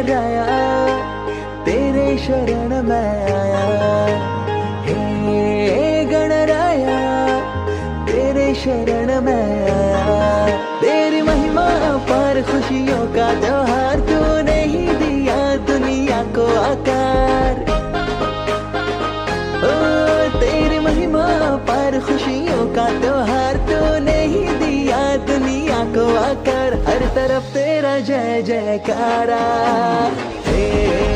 गणराया तेरे शरण में आया। हे गणराया तेरे शरण में आया। तेरी महिमा पर खुशियों का त्योहार, तूने ही दिया दुनिया को आकार। ओ तेरी महिमा पर खुशियों का त्योहार, तूने ही दिया दुनिया को आकार। हर तरफ तेरा जय जयकारा। हे